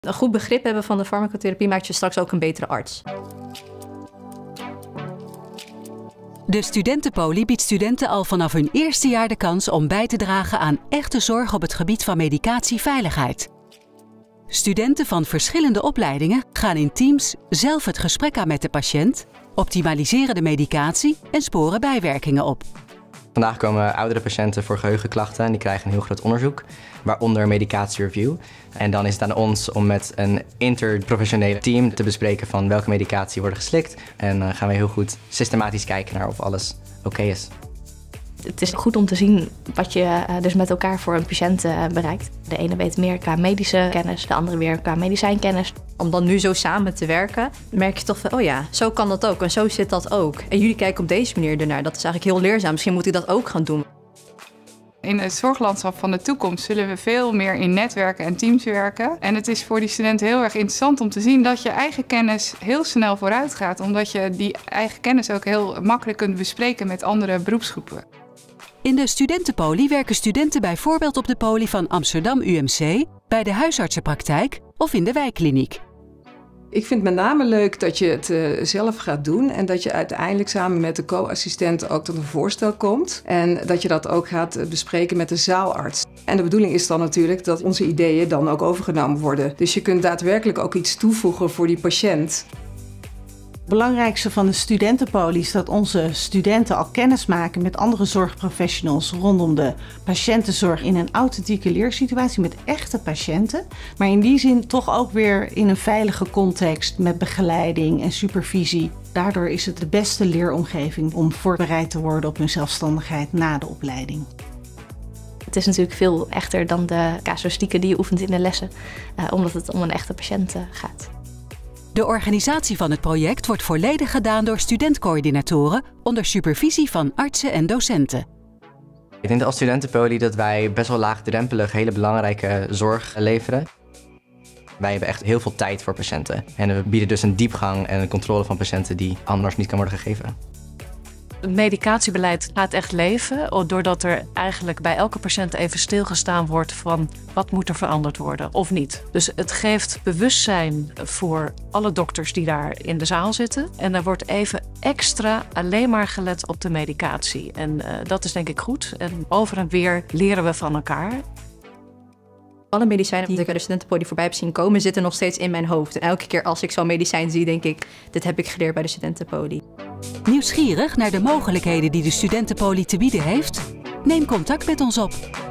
Een goed begrip hebben van de farmacotherapie maakt je straks ook een betere arts. De studentenpoli biedt studenten al vanaf hun eerste jaar de kans om bij te dragen aan echte zorg op het gebied van medicatieveiligheid. Studenten van verschillende opleidingen gaan in teams zelf het gesprek aan met de patiënt, optimaliseren de medicatie en sporen bijwerkingen op. Vandaag komen oudere patiënten voor geheugenklachten en die krijgen een heel groot onderzoek, waaronder medicatiereview. En dan is het aan ons om met een interprofessionele team te bespreken van welke medicatie worden geslikt. En dan gaan we heel goed systematisch kijken naar of alles oké is. Het is goed om te zien wat je dus met elkaar voor een patiënt bereikt. De ene weet meer qua medische kennis, de andere weer qua medicijnkennis. Om dan nu zo samen te werken, merk je toch van, oh ja, zo kan dat ook en zo zit dat ook. En jullie kijken op deze manier ernaar. Dat is eigenlijk heel leerzaam. Misschien moet ik dat ook gaan doen. In het zorglandschap van de toekomst zullen we veel meer in netwerken en teams werken. En het is voor die studenten heel erg interessant om te zien dat je eigen kennis heel snel vooruit gaat. Omdat je die eigen kennis ook heel makkelijk kunt bespreken met andere beroepsgroepen. In de studentenpoli werken studenten bijvoorbeeld op de poli van Amsterdam UMC, bij de huisartsenpraktijk of in de wijkkliniek. Ik vind met name leuk dat je het zelf gaat doen en dat je uiteindelijk samen met de co-assistent ook tot een voorstel komt. En dat je dat ook gaat bespreken met de zaalarts. En de bedoeling is dan natuurlijk dat onze ideeën dan ook overgenomen worden. Dus je kunt daadwerkelijk ook iets toevoegen voor die patiënt. Het belangrijkste van de studentenpoli is dat onze studenten al kennis maken met andere zorgprofessionals rondom de patiëntenzorg in een authentieke leersituatie met echte patiënten. Maar in die zin toch ook weer in een veilige context met begeleiding en supervisie. Daardoor is het de beste leeromgeving om voorbereid te worden op hun zelfstandigheid na de opleiding. Het is natuurlijk veel echter dan de casuïstieken die je oefent in de lessen, omdat het om een echte patiënt gaat. De organisatie van het project wordt volledig gedaan door studentcoördinatoren onder supervisie van artsen en docenten. Ik denk dat als studentenpoli dat wij best wel laagdrempelig hele belangrijke zorg leveren. Wij hebben echt heel veel tijd voor patiënten. En we bieden dus een diepgang en een controle van patiënten die anders niet kan worden gegeven. Het medicatiebeleid gaat echt leven, doordat er eigenlijk bij elke patiënt even stilgestaan wordt van wat moet er veranderd worden of niet. Dus het geeft bewustzijn voor alle dokters die daar in de zaal zitten. En er wordt even extra alleen maar gelet op de medicatie. En dat is denk ik goed. En over en weer leren we van elkaar. Alle medicijnen die ik bij de studentenpoli voorbij heb zien komen, zitten nog steeds in mijn hoofd. En elke keer als ik zo'n medicijn zie, denk ik, dit heb ik geleerd bij de studentenpoli. Nieuwsgierig naar de mogelijkheden die de studentenpoli te bieden heeft? Neem contact met ons op.